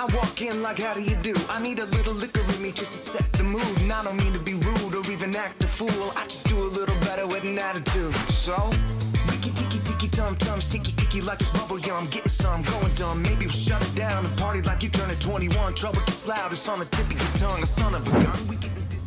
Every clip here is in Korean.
I walk in like how do you do? I need a little liquor in me just to set the mood. And I don't mean to be rude or even act a fool. I just do a little better with an attitude. So Ricky ticky ticky tum tum sticky icky like it's bubble yum. Getting some going dumb. Maybe we'll shut it down and party like you turning 21. Trouble gets loud. It's on the tip of your tongue. A son of a gun. We getting dizzy.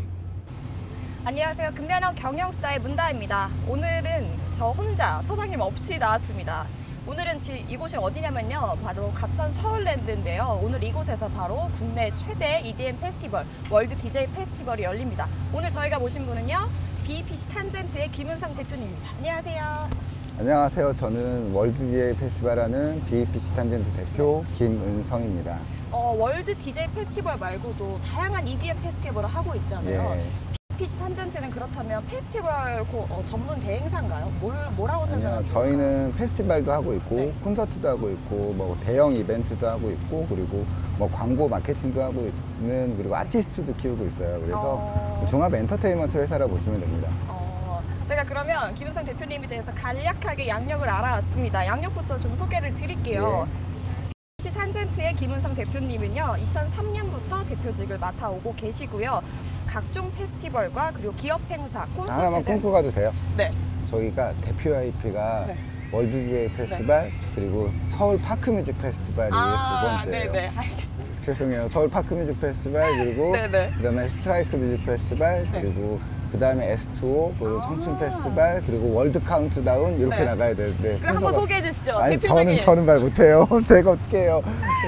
안녕하세요. 금연형 경영수다의 문다입니다. 오늘은 저 혼자 처장님 없이 나왔습니다. 오늘은 이곳이 어디냐면요, 바로 갑천 서울랜드인데요. 오늘 이곳에서 바로 국내 최대 EDM 페스티벌, 월드 DJ 페스티벌이 열립니다. 오늘 저희가 모신 분은요, BEPC 탄젠트의 김은성 대표님입니다. 안녕하세요. 안녕하세요. 저는 월드 DJ 페스티벌하는 BEPC 탄젠트 대표 김은성입니다. 월드 DJ 페스티벌 말고도 다양한 EDM 페스티벌을 하고 있잖아요. 예. BEPC 탄젠트는 그렇다면 페스티벌 전문 대행사인가요? 뭐라고 설명하세요? 아니요, 저희는 페스티벌도 하고 있고, 네. 콘서트도 하고 있고, 뭐 대형 이벤트도 하고 있고, 그리고 뭐 광고 마케팅도 하고 있는, 그리고 아티스트도 키우고 있어요. 그래서 종합 엔터테인먼트 회사라 보시면 됩니다. 제가 그러면 김은성 대표님에 대해서 간략하게 양력을 알아왔습니다. 양력부터 좀 소개를 드릴게요. BEPC 탄젠트의 김은성 대표님은요, 2003년부터 대표직을 맡아오고 계시고요. 각종 페스티벌과 그리고 기업 행사, 콘서트 하나만 꽁고 가도 돼요? 네. 저희가 대표 IP가 네. 월드 DJ 페스티벌, 그리고 서울 파크뮤직 페스티벌이 두 번째예요. 네네, 알겠습니다. 죄송해요. 서울 파크뮤직 페스티벌, 그리고 네네. 그다음에 스트라이크 뮤직 페스티벌, 네. 그리고 그다음에 S2O, 그리고 청춘 페스티벌, 그리고 월드 카운트다운 이렇게 네. 나가야 되는데 그럼 한번 소개해 주시죠. 아니 대표적인. 저는 말 못해요. 제가 어떻게 해요?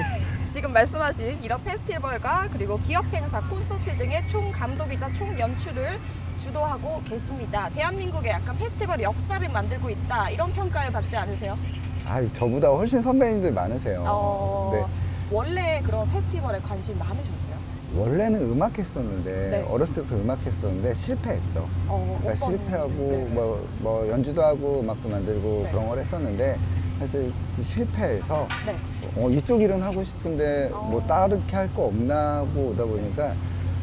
지금 말씀하신 이런 페스티벌과 그리고 기업 행사, 콘서트 등의 총 감독이자 총 연출을 주도하고 계십니다. 대한민국의 약간 페스티벌 역사를 만들고 있다, 이런 평가를 받지 않으세요? 아, 저보다 훨씬 선배님들 많으세요. 네. 원래 그런 페스티벌에 관심 많으셨어요? 원래는 음악 했었는데, 네. 어렸을 때부터 음악 했었는데 실패했죠. 어떤... 그러니까 실패하고 네. 뭐 연주도 하고 음악도 만들고 네. 그런 걸 했었는데, 사실 좀 실패해서 네. 이쪽 일은 하고 싶은데 뭐 다르게 할 거 없나 하고 오다 보니까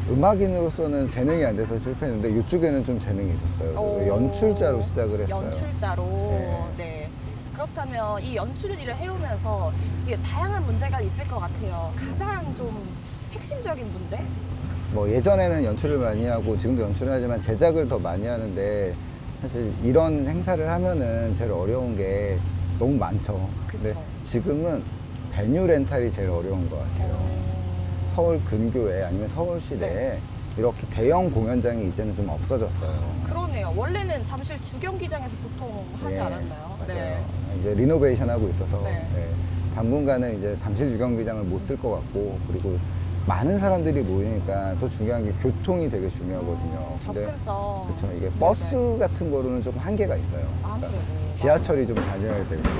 음악인으로서는 재능이 안 돼서 실패했는데, 이쪽에는 좀 재능이 있었어요. 그래서 연출자로 시작을 했어요. 연출자로. 네. 그렇다면 이 연출 일을 해오면서 이게 다양한 문제가 있을 것 같아요. 가장 좀 핵심적인 문제? 뭐 예전에는 연출을 많이 하고 지금도 연출을 하지만 제작을 더 많이 하는데, 사실 이런 행사를 하면은 제일 어려운 게 너무 많죠. 근데 지금은 베뉴 렌탈이 제일 어려운 것 같아요. 서울 근교에 아니면 서울시 내에 이렇게 대형 공연장이 이제는 좀 없어졌어요. 그러네요. 원래는 잠실 주경기장에서 보통 하지 않았나요? 맞아요. 네. 이제 리노베이션 하고 있어서 네. 당분간은 이제 잠실 주경기장을 못 쓸 것 같고, 그리고 많은 사람들이 모이니까 또 중요한 게 교통이 되게 중요하거든요. 접근성. 그렇죠. 이게 버스 같은 거로는 조금 한계가 있어요. 그러니까 지하철이 좀 다녀야 되고.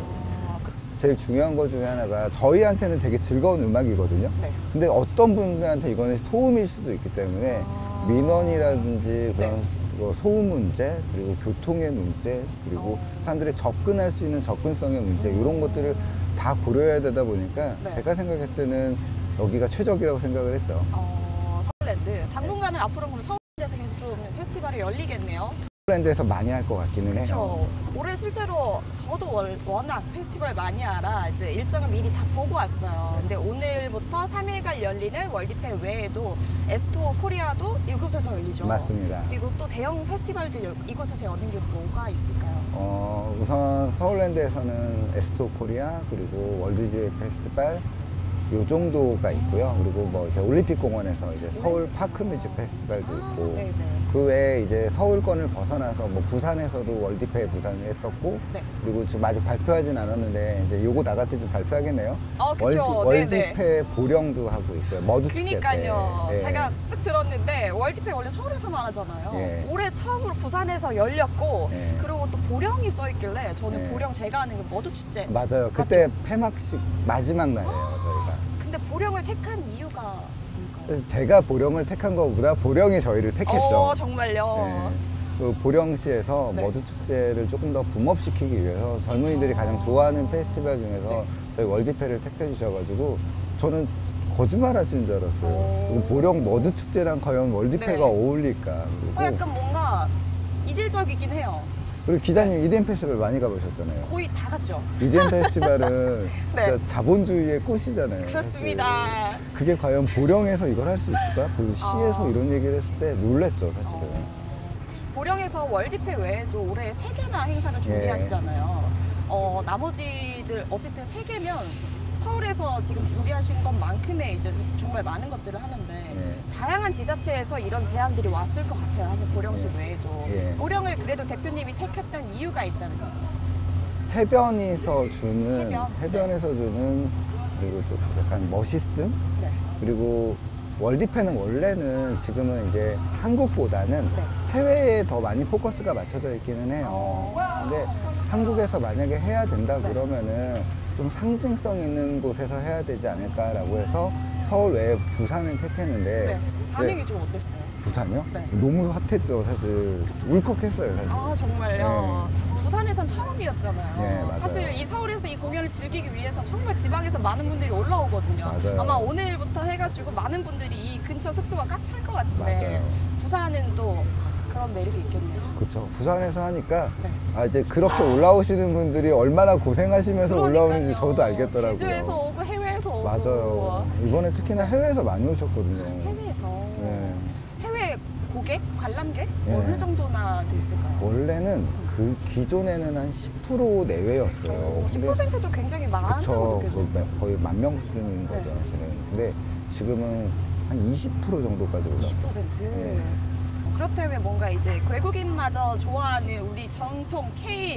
제일 중요한 것 중에 하나가, 저희한테는 되게 즐거운 음악이거든요. 네. 근데 어떤 분들한테 이거는 소음일 수도 있기 때문에 민원이라든지 그런 뭐 소음 문제, 그리고 교통의 문제, 그리고 사람들이 접근할 수 있는 접근성의 문제, 이런 것들을 다 고려해야 되다 보니까 제가 생각했을 때는 여기가 최적이라고 생각을 했죠. 서울랜드. 당분간은 앞으로 그럼 서울랜드에서 계속 좀 페스티벌이 열리겠네요. 서울랜드에서 많이 할 것 같기는 해요. 그렇죠. 올해 실제로 저도 워낙 페스티벌 많이 알아 이제 일정을 미리 다 보고 왔어요. 근데 오늘부터 3일간 열리는 월드페 외에도 S2O 코리아도 이곳에서 열리죠. 맞습니다. 그리고 또 대형 페스티벌들 이곳에서 열리는 게 뭐가 있을까요? 우선 서울랜드에서는 S2O 코리아, 그리고 월드 DJ 페스티벌 요 정도가 있고요. 그리고 뭐 이제 올림픽 공원에서 이제 서울 파크 뮤직 페스티벌도 있고, 그 외에 이제 서울권을 벗어나서 뭐 부산에서도 월드페 부산을 했었고, 그리고 지금 아직 발표하진 않았는데 이제 요거 나갈 때 좀 발표하겠네요. 월드페 보령도 하고 있고요. 머드 축제 때. 그러니까요. 제가 쓱 들었는데 월드페 원래 서울에서만 하잖아요. 올해 처음으로 부산에서 열렸고, 그리고 또 보령이 써있길래 저는 보령 제가 아는 그 머드 축제. 맞아요. 그때 폐막식 마지막 날이에요, 저희가. 근데 보령을 택한 이유가 뭘까요? 그래서 제가 보령을 택한 것보다 보령이 저희를 택했죠. 정말요? 그 보령시에서 머드 축제를 조금 더 붐업시키기 위해서 젊은이들이 가장 좋아하는 페스티벌 중에서 저희 월드페를 택해 주셔가지고, 저는 거짓말 하시는 줄 알았어요. 보령 머드 축제랑 과연 월드페가 어울릴까. 그리고 약간 뭔가 이질적이긴 해요. 그리고 기자님 EDM 페스티벌 많이 가보셨잖아요. 거의 다 갔죠. EDM 페스티벌은 네. 진짜 자본주의의 꽃이잖아요. 그렇습니다. 사실. 그게 과연 보령에서 이걸 할 수 있을까? 그 시에서 이런 얘기를 했을 때 놀랬죠, 사실은. 보령에서 월드페 외에도 올해 3개나 행사를 준비하시잖아요. 나머지들 어쨌든 3개면 서울에서 지금 준비하신 것만큼의 이제 정말 많은 것들을 하는데 다양한 지자체에서 이런 제안들이 왔을 것 같아요. 사실 보령시 외에도. 보령을 그래도 대표님이 택했던 이유가 있다는 거예요. 해변에서 주는 해변. 주는 그리고 좀 약간 멋있음 그리고 월드페는 원래는 지금은 이제 한국보다는 해외에 더 많이 포커스가 맞춰져 있기는 해요. 근데 한국에서 만약에 해야 된다 그러면은 좀 상징성 있는 곳에서 해야 되지 않을까라고 해서 서울 외에 부산을 택했는데 반응이 좀 어땠어요? 부산이요? 너무 핫했죠. 사실 울컥했어요. 사실. 아 정말요? 부산에선 처음이었잖아요. 네, 맞아요. 사실 이 서울에서 이 공연을 즐기기 위해서 정말 지방에서 많은 분들이 올라오거든요. 맞아요. 아마 오늘부터 해가지고 많은 분들이 이 근처 숙소가 꽉 찰 것 같은데 맞아요. 부산은 또 그런 매력이 있겠네요. 그렇죠. 부산에서 하니까 이제 그렇게 올라오시는 분들이 얼마나 고생하시면서 올라오는지 저도 알겠더라고요. 제주에서 오고 해외에서 오고. 맞아요. 이번에 특히나 해외에서 많이 오셨거든요. 해외에서. 해외 고객, 관람객 어느 정도나 돼 있을까요? 원래는 그 기존에는 한 10% 내외였어요. 10%도 굉장히 많다고 느껴져요. 거의 10,000명 수준인 거죠. 사실은. 근데 지금은 한 20% 정도까지 올라왔어요. 20%? 그렇다면 뭔가 이제 외국인마저 좋아하는 우리 정통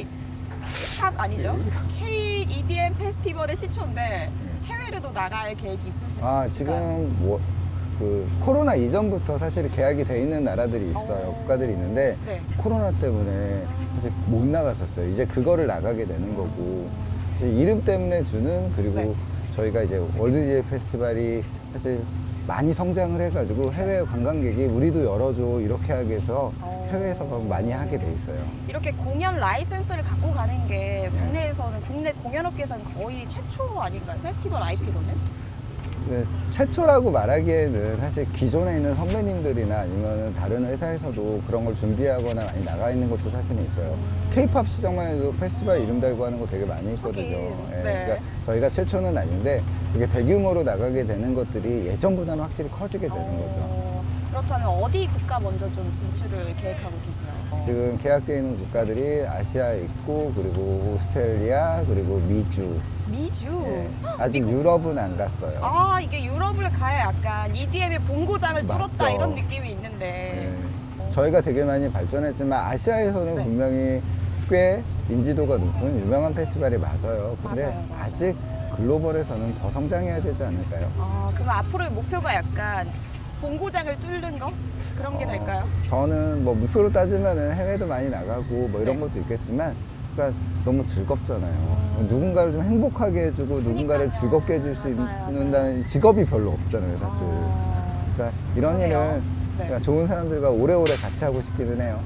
K-팝 아니죠? K-EDM 페스티벌의 시초인데 해외로도 나갈 계획이 있으실까요? 지금 그 코로나 이전부터 사실 계약이 돼 있는 나라들이 있어요. 국가들이 있는데 코로나 때문에 사실 못 나갔었어요. 이제 그거를 나가게 되는 거고 사실 이름 때문에 주는 그리고 저희가 이제 월드 DJ 페스티벌이 사실 많이 성장을 해가지고 해외 관광객이 우리도 열어줘 이렇게 하게 해서 해외에서 많이 하게 돼 있어요. 이렇게 공연 라이센스를 갖고 가는 게 국내에서는 국내 공연업계에서는 거의 최초 아닌가요? 페스티벌 IP로는? 네, 최초라고 말하기에는 사실 기존에 있는 선배님들이나 아니면 다른 회사에서도 그런 걸 준비하거나 많이 나가 있는 것도 사실은 있어요. K-팝 시장만 해도 페스티벌 이름 달고 하는 거 되게 많이 있거든요. 그러니까 저희가 최초는 아닌데 이게 대규모로 나가게 되는 것들이 예전보다는 확실히 커지게 되는 거죠. 그렇다면 어디 국가 먼저 좀 진출을 계획하고 계세요? 지금 계약되어 있는 국가들이 아시아에 있고 그리고 오스트레일리아 그리고 미주. 아직 유럽은 안 갔어요. 이게 유럽을 가야 약간 EDM의 본고장을 뚫었다 이런 느낌이 있는데 저희가 되게 많이 발전했지만 아시아에서는 분명히 꽤 인지도가 높은 유명한 페스티벌이 맞아요. 근데 아직 글로벌에서는 더 성장해야 되지 않을까요? 그럼 앞으로의 목표가 약간 본고장을 뚫는 거? 그런 게 될까요? 저는 뭐 목표로 따지면은 해외도 많이 나가고 뭐 이런 것도 있겠지만 그러니까 너무 즐겁잖아요. 누군가를 좀 행복하게 해주고 누군가를 즐겁게 해줄 수 있는 직업이 별로 없잖아요, 사실. 그러니까 이런 일을 그러니까 좋은 사람들과 오래오래 같이 하고 싶기는 해요.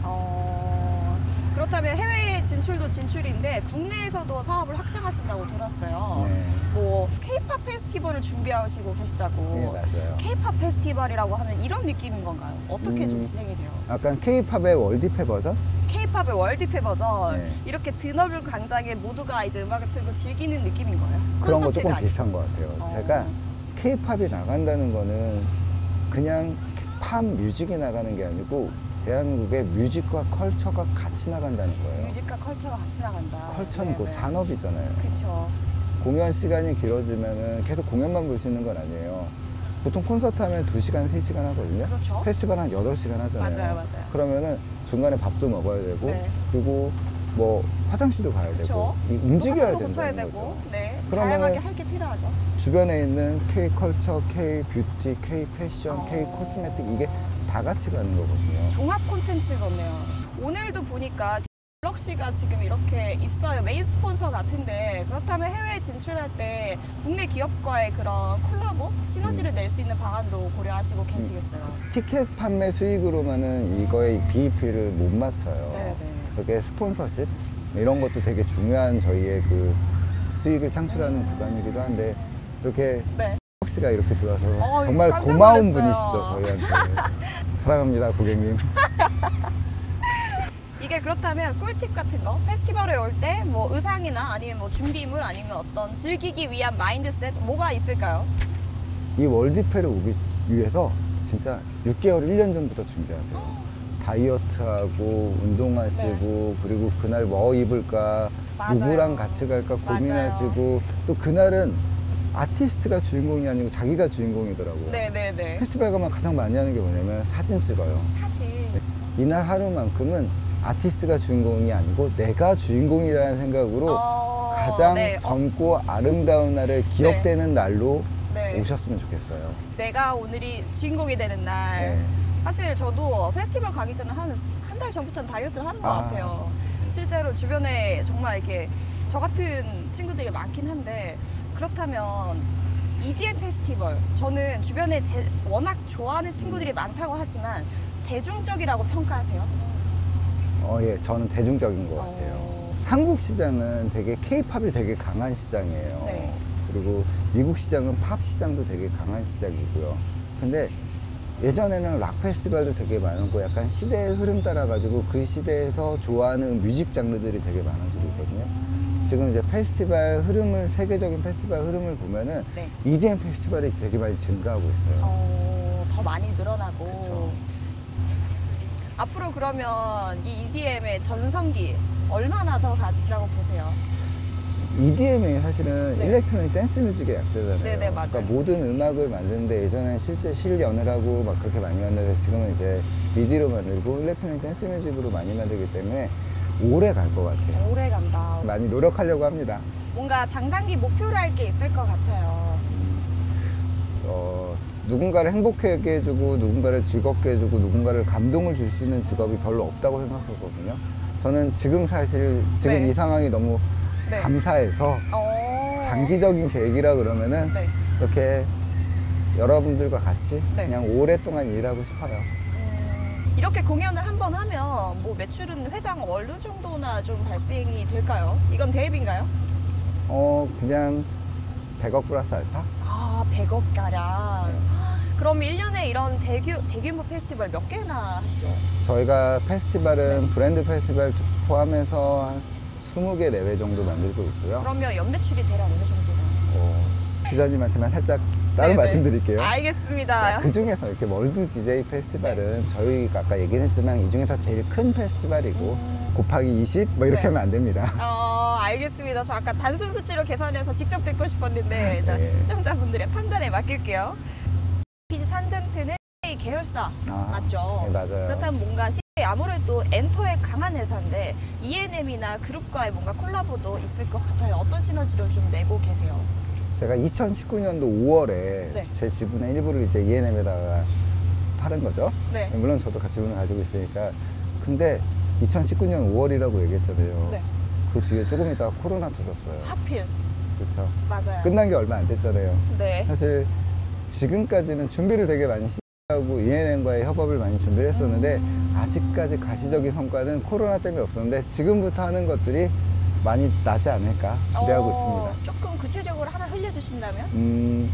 그렇다면 해외 진출도 진출인데 국내에서도 사업을 확장하신다고 들었어요. 뭐 K-팝 페스티벌을 준비하시고 계시다고. 네, 맞아요. K-팝 페스티벌이라고 하면 이런 느낌인 건가요? 어떻게 좀 진행이 돼요? 약간 K-팝의 월드페 버전? K-팝의 월드페 버전. 이렇게 드넓은 광장에 모두가 이제 음악을 틀고 즐기는 느낌인 거예요? 그런 거 조금 비슷한 것 같아요. 제가 K-팝이 나간다는 거는 그냥 팝 뮤직이 나가는 게 아니고 대한민국의 뮤직과 컬처가 같이 나간다는 거예요. 뮤직과 컬처가 같이 나간다. 컬처는 곧 산업이잖아요. 그렇죠. 공연 시간이 길어지면 계속 공연만 볼 수 있는 건 아니에요. 보통 콘서트 하면 2시간, 3시간 하거든요. 그렇죠. 페스티벌 한 8시간 하잖아요. 맞아요. 그러면은 중간에 밥도 먹어야 되고 그리고 뭐 화장실도 가야 되고 움직여야 된다는 거죠. 다양하게 할 게 필요하죠. 주변에 있는 K-컬처, K-뷰티, K-패션, K-코스메틱 이게 다 같이 가는 거거든요. 종합 콘텐츠거든요. 오늘도 보니까 갤럭시가 지금 이렇게 있어요. 메인 스폰서 같은데 그렇다면 해외에 진출할 때 국내 기업과의 그런 콜라보, 시너지를 낼 수 있는 방안도 고려하시고 계시겠어요? 티켓 판매 수익으로만은 이거의 BEP를 못 맞춰요. 이렇게 스폰서십 이런 것도 되게 중요한 저희의 그 수익을 창출하는 구간이기도 한데 이렇게 갤럭시가 이렇게 들어와서 정말 고마운 분이시죠, 저희한테. 사랑합니다, 고객님. 이게 그렇다면 꿀팁 같은 거 페스티벌에 올 때 뭐 의상이나 아니면 뭐 준비물 아니면 어떤 즐기기 위한 마인드셋 뭐가 있을까요? 이 월드페를 오기 위해서 진짜 6개월, 1년 전부터 준비하세요. 다이어트하고 운동하시고 그리고 그날 뭐 입을까 맞아요. 누구랑 같이 갈까 고민하시고 또 그날은 아티스트가 주인공이 아니고 자기가 주인공이더라고요. 네네네. 페스티벌 가면 가장 많이 하는 게 뭐냐면 사진 찍어요. 사진. 이날 하루만큼은 아티스트가 주인공이 아니고 내가 주인공이라는 생각으로 가장 네. 젊고 아름다운 날을 기억되는 날로 네. 오셨으면 좋겠어요. 내가 오늘이 주인공이 되는 날. 네. 사실 저도 페스티벌 가기 전에 한 달 전부터는 다이어트를 하는 것 아. 같아요. 실제로 주변에 정말 이렇게 저 같은 친구들이 많긴 한데 그렇다면 EDM 페스티벌 저는 주변에 워낙 좋아하는 친구들이 많다고 하지만 대중적이라고 평가하세요? 예, 저는 대중적인 것 같아요. 한국 시장은 되게 K-팝이 되게 강한 시장이에요. 네. 그리고 미국 시장은 팝 시장도 되게 강한 시장이고요. 근데 예전에는 락 페스티벌도 되게 많았고 약간 시대의 흐름 따라가지고 그 시대에서 좋아하는 뮤직 장르들이 되게 많아지고 있거든요. 지금 이제 페스티벌 흐름을, 세계적인 페스티벌 흐름을 보면은 네. EDM 페스티벌이 되게 많이 증가하고 있어요. 더 많이 늘어나고. 그쵸. 앞으로 그러면 이 EDM의 전성기 얼마나 더 간다고 보세요? EDM이 사실은 네. 일렉트로닉 댄스 뮤직의 약자잖아요. 네네, 맞아요. 그러니까 모든 음악을 만드는데 예전엔 실제 실연을 하고 막 그렇게 많이 만드는데 지금은 이제 미디로 만들고 일렉트로닉 댄스 뮤직으로 많이 만들기 때문에 오래 갈 것 같아요. 오래 간다. 많이 노력하려고 합니다. 뭔가 장단기 목표로 할 게 있을 것 같아요. 누군가를 행복하게 해주고 누군가를 즐겁게 해주고 누군가를 감동을 줄 수 있는 직업이 별로 없다고 생각하거든요. 저는 지금 사실 지금 네. 이 상황이 너무 네. 감사해서 장기적인 계획이라 그러면은 네. 이렇게 여러분들과 같이 네. 그냥 오랫동안 일하고 싶어요. 이렇게 공연을 한 번 하면 뭐 매출은 회당 어느 정도나 좀 발생이 될까요? 이건 대입인가요? 그냥 100억 플러스 알파? 100억 가량. 그럼 1년에 이런 대규모 페스티벌 몇 개나 하시죠? 저희가 페스티벌은 브랜드 페스티벌 포함해서 한 20개 내외 정도 만들고 있고요. 그러면 연매출이 대략 어느 정도나? 기자님한테만 살짝 따로 네네. 말씀드릴게요. 알겠습니다. 그 중에서 이렇게 월드 DJ 페스티벌은 저희가 아까 얘기는 했지만 이 중에서 제일 큰 페스티벌이고 곱하기 20 뭐 이렇게 네. 하면 안 됩니다. 알겠습니다. 저 아까 단순 수치로 계산해서 직접 듣고 싶었는데 일단 네. 시청자분들의 판단에 맡길게요. 비지 탄젠트는 계열사 맞죠? 네, 맞아요. 그렇다면 뭔가 아무래도 엔터에 강한 회사인데 ENM이나 그룹과의 뭔가 콜라보도 있을 것 같아요. 어떤 시너지를 좀 내고 계세요? 제가 2019년도 5월에 네. 제 지분의 일부를 이제 ENM에다가 팔은 거죠. 네. 물론 저도 같이 지분을 가지고 있으니까. 근데 2019년 5월이라고 얘기했잖아요. 네. 그 뒤에 조금 있다가 코로나 터졌어요. 하필. 그렇죠. 맞아요. 끝난 게 얼마 안 됐잖아요. 네. 사실 지금까지는 준비를 되게 많이 하고 ENM과의 협업을 많이 준비를 했었는데 아직까지 가시적인 성과는 코로나 때문에 없었는데 지금부터 하는 것들이 많이 나지 않을까 기대하고 있습니다. 조금 구체적으로 하나 흘려주신다면?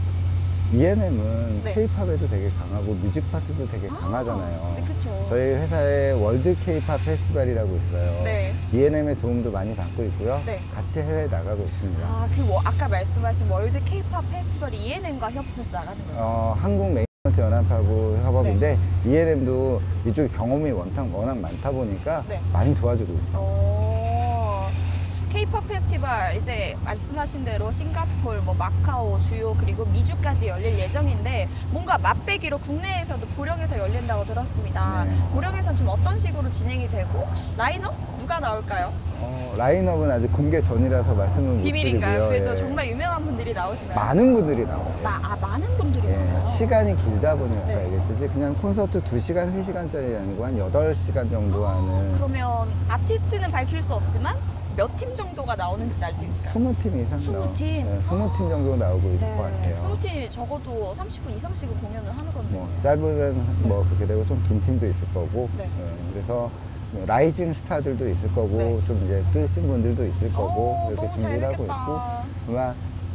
ENM은 네. K-팝에도 되게 강하고 뮤직 파트도 되게 강하잖아요. 네, 그쵸. 저희 회사에 월드 K-팝 페스티벌이라고 있어요. 네. ENM의 도움도 많이 받고 있고요. 네. 같이 해외에 나가고 있습니다. 아까 말씀하신 월드 K-팝 페스티벌이 ENM과 협업해서 나가는 거예요? 한국 매니지먼트 연합하고 협업인데 ENM도 이쪽에 경험이 워낙 많다 보니까 네. 많이 도와주고 있어요. K-팝 페스티벌 이제 말씀하신 대로 싱가포르, 마카오, 주요 그리고 미주까지 열릴 예정인데 뭔가 맛배기로 국내에서도 보령에서 열린다고 들었습니다. 네. 보령에서는 좀 어떤 식으로 진행이 되고 라인업 누가 나올까요? 라인업은 아직 공개 전이라서 말씀은 못 비밀인가요? 드리고요. 그래도 예. 정말 유명한 분들이 나오시나요? 많은 분들이 나오세요. 많은 분들이 나와요. 예, 시간이 길다 보니까 네. 얘기했듯이 그냥 콘서트 2시간, 3시간짜리 아니고 한 8시간 정도 하는 그러면 아티스트는 밝힐 수 없지만 몇 팀 정도가 나오는지 알 수 있을까요? 20팀 이상 20팀? 네, 20팀 정도 나오고 있을 것 같아요. 20팀 적어도 30분 이상씩은 공연을 하는 건데. 짧으면 그렇게 되고 좀 긴 팀도 있을 거고 네. 그래서 라이징 스타들도 있을 거고 네. 좀 이제 뜨신 분들도 있을 거고 이렇게 너무 준비를 하고 재밌겠다. 있고 아마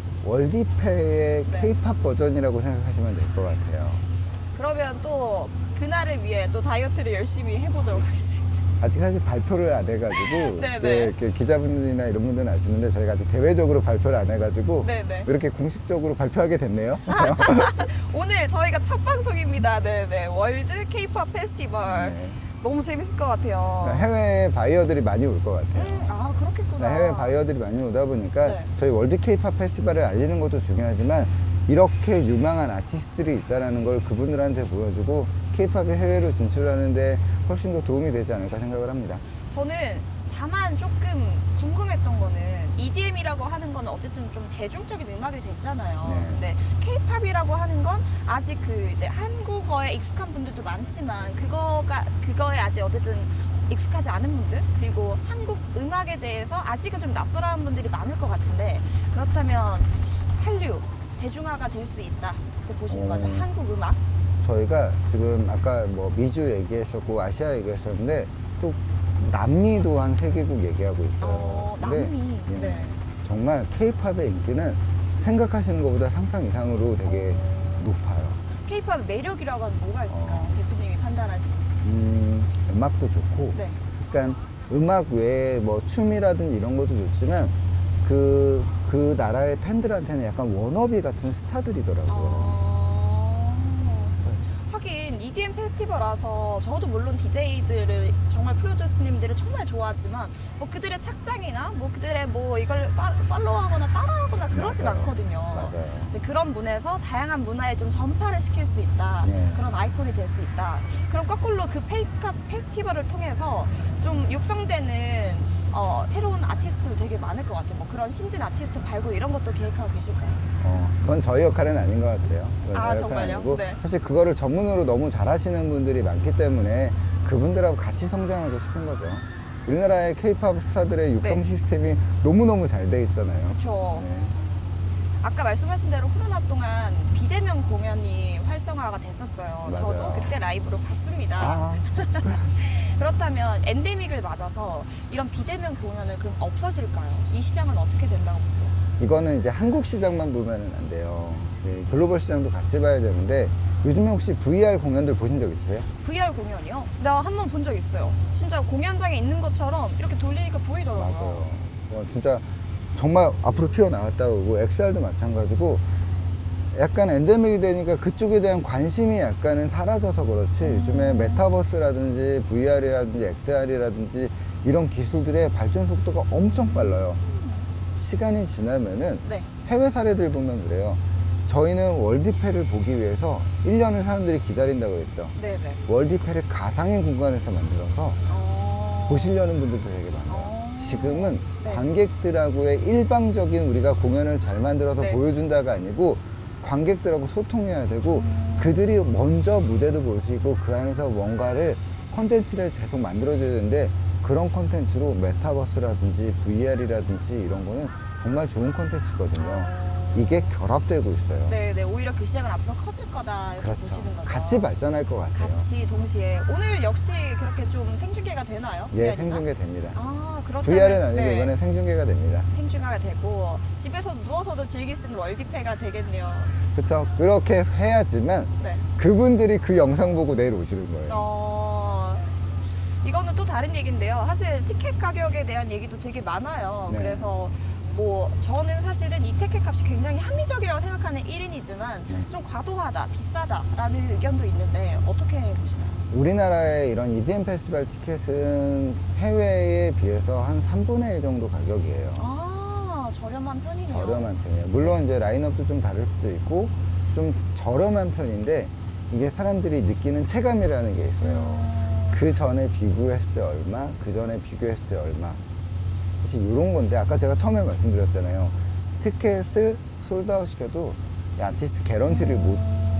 월디페의 네. K-팝 버전이라고 생각하시면 될 것 같아요. 그러면 또 그날을 위해 또 다이어트를 열심히 해보도록 하겠습니다. 아직 사실 발표를 안 해가지고 네네. 네, 이렇게 기자분들이나 이런 분들은 아시는데 저희가 아직 대외적으로 발표를 안 해가지고 네네. 이렇게 공식적으로 발표하게 됐네요. 오늘 저희가 첫 방송입니다. 네네. 월드 K-pop 페스티벌. 네. 너무 재밌을 것 같아요. 해외 바이어들이 많이 올 것 같아요. 아, 그렇겠구나. 해외 바이어들이 많이 오다 보니까 네. 저희 월드 K-pop 페스티벌을 알리는 것도 중요하지만 이렇게 유망한 아티스트들이 있다는 걸 그분들한테 보여주고 K-팝이 해외로 진출하는데 훨씬 더 도움이 되지 않을까 생각을 합니다. 저는 다만 조금 궁금했던 거는 EDM이라고 하는 건 어쨌든 좀 대중적인 음악이 됐잖아요. 네. 근데 K-팝이라고 하는 건 아직 그 이제 한국어에 익숙한 분들도 많지만 그거에 아직 어쨌든 익숙하지 않은 분들, 그리고 한국 음악에 대해서 아직은 좀 낯설어하는 분들이 많을 것 같은데, 그렇다면 한류 대중화가 될 수 있다 이렇게 보시는 거죠? 한국 음악? 저희가 지금 아까 뭐 미주 얘기하셨고 아시아 얘기하셨는데 또 남미도 한 3개국 얘기하고 있어요. 근데 남미. 예, 네. 정말 K-팝의 인기는 생각하시는 것보다 상상 이상으로 되게 높아요. K-팝의 매력이라고 하면 뭐가 있을까요? 대표님이 판단하시는. 음악도 좋고, 네. 그러니까 음악 외에 뭐 춤이라든지 이런 것도 좋지만 그 나라의 팬들한테는 약간 워너비 같은 스타들이더라고요. 하긴 EDM 페스티벌라서 저도 물론 DJ들을 정말 프로듀스님들을 정말 좋아하지만 뭐 그들의 착장이나 뭐 그들의 뭐 이걸 팔로우하거나 따라하거나 그러진 맞아요. 않거든요. 맞아요. 근데 그런 문에서 다양한 문화에 좀 전파를 시킬 수 있다. 네. 그런 아이콘이 될 수 있다. 그럼 거꾸로 그 K-팝 페스티벌을 통해서 좀 육성되는 새로운 아티스트도 되게 많을 것 같아요. 뭐 그런 신진 아티스트 발굴 이런 것도 계획하고 계실까요? 그건 저희 역할은 아닌 것 같아요. 그건 아, 저희 역할은 정말요? 아니고 네. 사실 그거를 전문으로 너무 잘하시는 분들이 많기 때문에 그분들하고 같이 성장하고 싶은 거죠. 우리나라의 K-팝 스타들의 육성 네. 시스템이 너무너무 잘 돼 있잖아요. 그렇죠. 네. 아까 말씀하신 대로 코로나 동안 비대면 공연이 활성화가 됐었어요. 맞아요. 저도 그때 라이브로 봤습니다. 아, 그렇다면 엔데믹을 맞아서 이런 비대면 공연을 그럼 없어질까요? 이 시장은 어떻게 된다고 보세요? 이거는 이제 한국 시장만 보면은 안 돼요. 이제 글로벌 시장도 같이 봐야 되는데 요즘에 혹시 VR 공연들 보신 적 있으세요? VR 공연이요? 나 한 번 본 적 있어요. 진짜 공연장에 있는 것처럼 이렇게 돌리니까 보이더라고요. 맞아요. 진짜 정말 앞으로 튀어나왔다고 그러고 XR도 마찬가지고 약간 엔데믹이 되니까 그쪽에 대한 관심이 약간은 사라져서 그렇지 요즘에 메타버스라든지 VR이라든지 XR이라든지 이런 기술들의 발전 속도가 엄청 빨라요. 시간이 지나면은 네. 해외 사례들 보면 그래요. 저희는 월드페를 보기 위해서 1년을 사람들이 기다린다고 그랬죠. 네네. 월드페를 가상의 공간에서 만들어서 보시려는 분들도 되게 많아요. 지금은 네. 관객들하고의 일방적인 우리가 공연을 잘 만들어서 네. 보여준다가 아니고 관객들하고 소통해야 되고 그들이 먼저 무대도 볼 수 있고 그 안에서 뭔가를 콘텐츠를 계속 만들어줘야 되는데 그런 콘텐츠로 메타버스라든지 VR이라든지 이런 거는 정말 좋은 콘텐츠거든요. 이게 결합되고 있어요. 네네. 오히려 그 시장은 앞으로 커질 거다 이렇게 그렇죠. 보시는 거죠. 같이 발전할 것 같아요. 같이 동시에. 오늘 역시 그렇게 좀 생중계가 되나요? 예, VR이나? 생중계 됩니다. 아, 그렇다면 VR은 아니고 네. 이번엔 생중계가 됩니다. 생중계가 되고 집에서 누워서도 즐길 수 있는 월드페가 되겠네요. 그렇죠. 그렇게 해야지만 네. 그분들이 그 영상 보고 내일 오시는 거예요. 이거는 또 다른 얘기인데요. 사실 티켓 가격에 대한 얘기도 되게 많아요. 네. 그래서 뭐 저는 사실은 이 티켓 값이 굉장히 합리적이라고 생각하는 1인이지만 네. 좀 과도하다, 비싸다라는 의견도 있는데 어떻게 보시나요? 우리나라의 이런 EDM 페스티벌 티켓은 해외에 비해서 한 3분의 1 정도 가격이에요. 아, 저렴한 편이네요. 저렴한 편이에요. 물론 이제 라인업도 좀 다를 수도 있고 좀 저렴한 편인데 이게 사람들이 느끼는 체감이라는 게 있어요. 그 전에 비교했을 때 얼마, 그 전에 비교했을 때 얼마. 사실 이런 건데 아까 제가 처음에 말씀드렸잖아요. 티켓을 솔드아웃 시켜도 이 아티스트 개런티를 못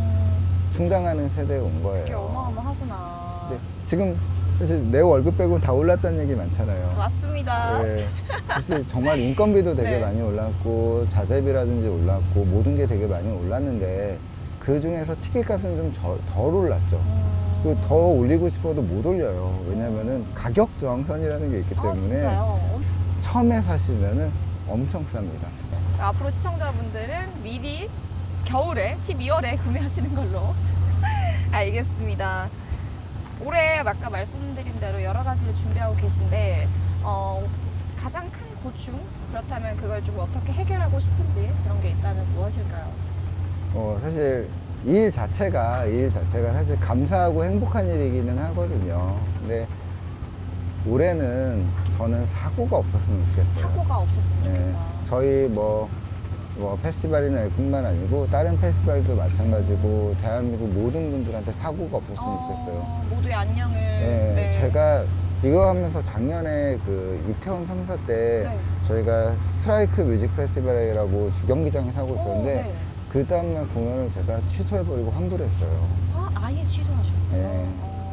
충당하는 세대에 온 거예요. 그게 어마어마하구나. 근데 지금 사실 내 월급 빼고 다 올랐다는 얘기 많잖아요. 맞습니다. 네. 사실 정말 인건비도 되게 네. 많이 올랐고 자재비라든지 올랐고 모든 게 되게 많이 올랐는데 그 중에서 티켓 값은 좀 덜 올랐죠. 그 더 올리고 싶어도 못 올려요. 왜냐면은 가격 저항선이라는 게 있기 때문에 진짜요? 처음에 사시면은 엄청 쌉니다. 앞으로 시청자분들은 미리 겨울에 12월에 구매하시는 걸로 알겠습니다. 올해 아까 말씀드린 대로 여러 가지를 준비하고 계신데 가장 큰 고충, 그렇다면 그걸 좀 어떻게 해결하고 싶은지 그런 게 있다면 무엇일까요? 사실 이 일 자체가 사실 감사하고 행복한 일이기는 하거든요. 근데 올해는 저는 사고가 없었으면 좋겠어요. 사고가 없었으면 좋겠다. 네, 저희 뭐 페스티벌이나 뿐만 아니고 다른 페스티벌도 마찬가지고 대한민국 모든 분들한테 사고가 없었으면 좋겠어요. 모두의 안녕을. 네, 네. 제가 이거 하면서 작년에 그 이태원 참사 때 네. 저희가 스트라이크 뮤직 페스티벌이라고 주경기장에서 하고 있었는데 네. 그 다음날 공연을 제가 취소해버리고 환불을 했어요. 아예 취소하셨어요? 네.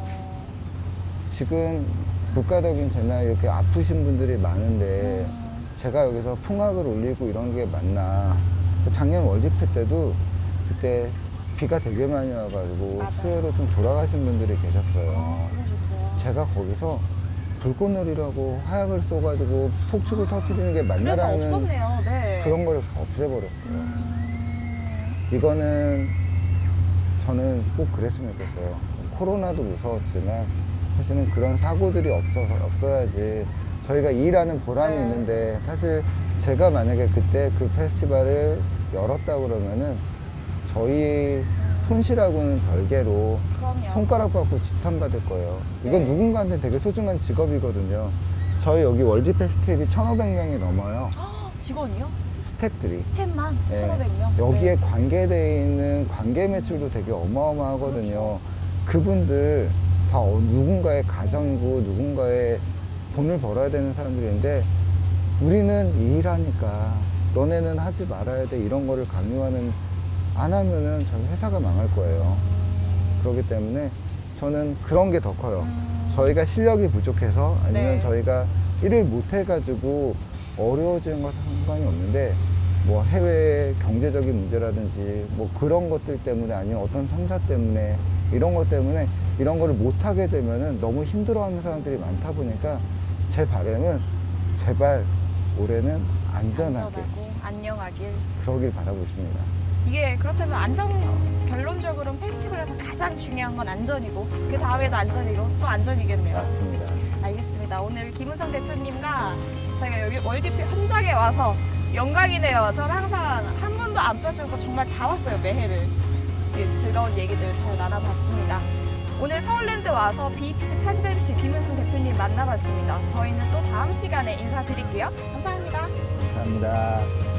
지금 국가적인 재난 이렇게 아프신 분들이 많은데 제가 여기서 풍악을 올리고 이런 게 맞나. 작년 월드페 때도 그때 비가 되게 많이 와가지고 맞아요. 수해로 좀 돌아가신 분들이 계셨어요. 그러셨어요. 제가 거기서 불꽃놀이라고 화약을 쏘가지고 폭죽을 터뜨리는 게 그래서 맞나라는 없었네요. 네. 그런 걸 없애버렸어요. 이거는 저는 꼭 그랬으면 좋겠어요. 코로나도 무서웠지만 사실은 그런 사고들이 없어야지 저희가 일하는 보람이 네. 있는데, 사실 제가 만약에 그때 그 페스티벌을 열었다 그러면은 저희 손실하고는 별개로 그럼요. 손가락 받고 지탄받을 거예요. 이건 네. 누군가한테 되게 소중한 직업이거든요. 저희 여기 월드 페스티벌이 1,500명이 넘어요. 직원이요? 스태프들이. 스텝만 네. 1,500명? 여기에 관계되어 있는 관계 매출도 되게 어마어마하거든요. 그분들 다 누군가의 가정이고 누군가의 돈을 벌어야 되는 사람들인데 우리는 일하니까 너네는 하지 말아야 돼 이런 거를 강요하는, 안 하면은 저희 회사가 망할 거예요. 그렇기 때문에 저는 그런 게 더 커요. 저희가 실력이 부족해서 아니면 네. 저희가 일을 못 해가지고 어려워지는 건 상관이 없는데 뭐 해외 경제적인 문제라든지 뭐 그런 것들 때문에 아니면 어떤 상사 때문에 이런 것 때문에 이런 거를 못 하게 되면은 너무 힘들어하는 사람들이 많다 보니까 제 바람은 제발 올해는 안전하게 안전하고 안녕하길. 그러길 바라고 있습니다. 이게 그렇다면 결론적으로는 페스티벌에서 가장 중요한 건 안전이고 그 다음에도 안전이고 또 안전이겠네요. 맞습니다. 알겠습니다. 오늘 김은성 대표님과 저희가 여기 월드페 현장에 와서 영광이네요. 저는 항상 한 번도 안 빠지고 정말 다 왔어요. 매해를. 즐거운 얘기들 잘 나눠봤습니다. 오늘 서울랜드 와서 BPC 탄젠트 김은성 대표님 만나봤습니다. 저희는 또 다음 시간에 인사드릴게요. 감사합니다. 감사합니다.